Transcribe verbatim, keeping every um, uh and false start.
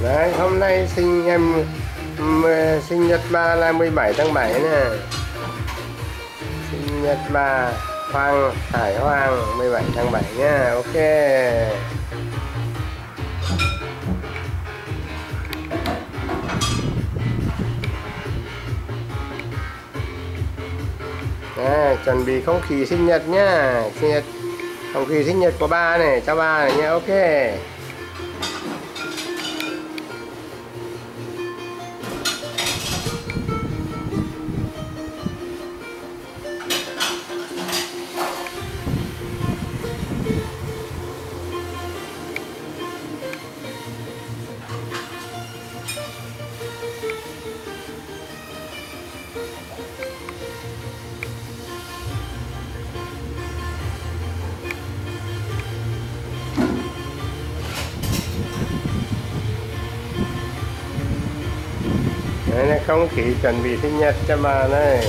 Đấy, hôm nay sinh em sinh nhật ba là mười bảy tháng bảy nè. Sinh nhật bà Hoàng Hải Hoàng mười bảy tháng bảy nha. Ok. À, chuẩn bị không khí sinh nhật nhá. Sinh nhật, không khí sinh nhật của ba này, cho ba này nhá. Ok. Đấy là không khí chuẩn bị sinh nhật cho bà này.